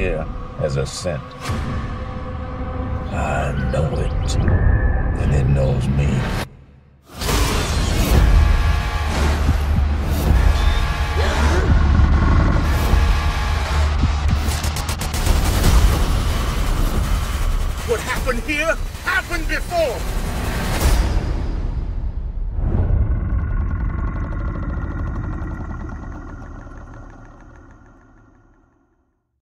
clear as a scent. I know it, and it knows me. What happened here happened before!